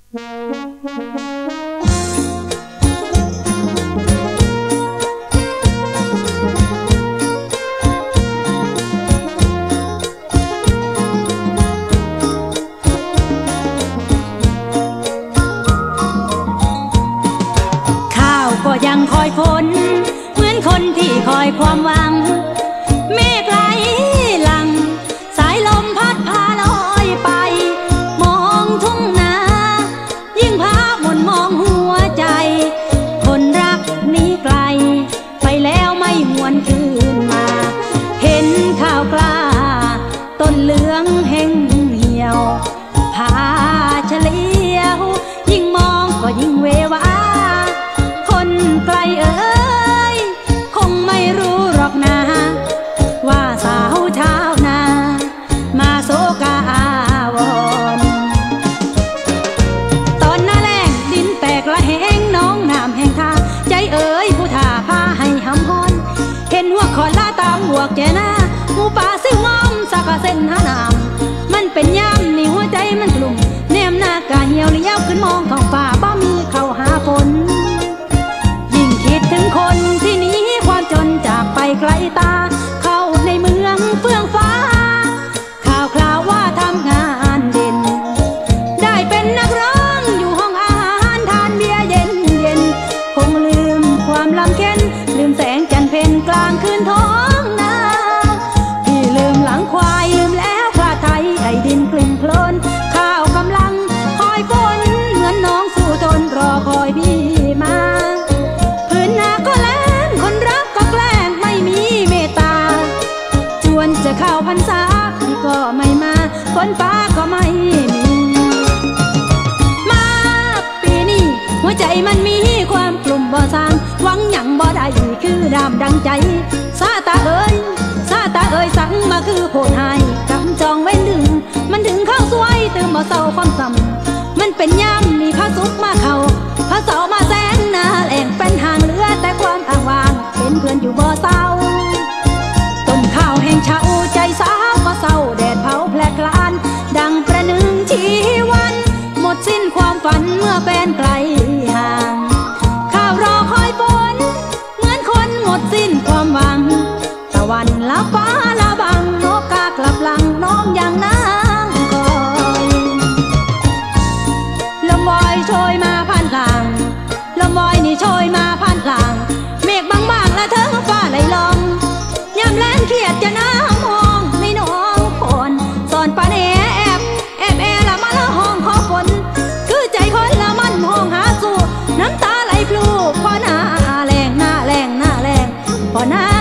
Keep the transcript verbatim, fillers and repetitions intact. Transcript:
ก็ยังคอยฝนเหมือนคนที่คอยความหวังเมฆไหลหลังสายลมพัดพาลอยไปมองทุ่งนายิ่งพาหม่นมองหัวใจคนรักนี้ไกลไปแล้วไม่หวนคืนมาเห็นข้าวกล้าต้นเหลืองแห้งเหี่ยวพาเฉลียวยิ่งมองก็ยิ่งเววาไกลเอ้ยคงไม่รู้หรอกนะว่าสาวชาวนามาโศกอาวรณ์ตอนหน้าแล้งดินแตกละแห้งน้องน้ำแห้งทาใจเอ้ยผู้ท่าพาให้หำฮอนเห็นหัวขอนลาตามหัวแกหน้าหูป่าซิวงอมสักเส้นหาน้ำมันเป็นย่ำในหัวใจมันกลุ่มแนมหน้ากาเหี่ยวเลี้ยวขึ้นมองท้องฟ้าบ่มีเข้าหาฝนคิดถึงคนที่หนีความจนจากไปไกลตาเข้าในเมืองเฟื่องฟ้าข่าวคราวว่าทำงานเด่นได้เป็นนักร้องอยู่ห้องอาหารทานเบียร์เย็นเย็นคงลืมความลำเค็ญลืมแสงจันทร์เพ็ญกลางคืนท้องนาพี่ลืมหลังควายลืมแล้วพระไทยไอ้ดินกลิ่นโคลนข้าวกำลังคอยฝนเหมือนน้องสู้ทนรอคอยพี่มาจะเข้าพรรษาพี่ก็ไม่มาฝนฟ้าก็ไม่มีมาปีนี้หัวใจมันมีความกลุ่มบ่สร้างหวังหยังบ่ได้คือดามดังใจซาตาเอ้ยซาตาเอ้ยสั่งมาคือโพดหายกำจองเว้นดึงมันถึงเข้าสวยตื่นบ่เศร้าความซ้ำมันเป็นย่ำมีพระสุขมาเข้าพระเสามาแสงหน้าแหล่งเป็นห่างเหลือแต่ความอ้างว้างเป็นเพื่อนอยู่บ่เศร้าข้าวแห่งเช้าใจสาวก็เศร้าแดดเผาแผลกลานดังประหนึ่งชีวันหมดสิ้นความฝันเมื่อแฟนไกลห่างข้าวรอคอยฝนเหมือนคนหมดสิ้นความหวังตะวันละฟ้าละบังนกกากลับหลังน้องอย่างนางคอยลมวอยโชยมาผ่านกลางลมวอยนี่โชยมาผ่านกลางเมฆบางๆและเธอฟ้าไหลลองยามแล้งเขียดจะน้ำห้องไม่น้องคนสอนปานแอบแอบแอละมาละห้องขอฝนคือใจคนละมันห้องหาสู่น้ำตาไหลพลูพอหน้าแรงหน้าแรงหน้าแรงพอหน้า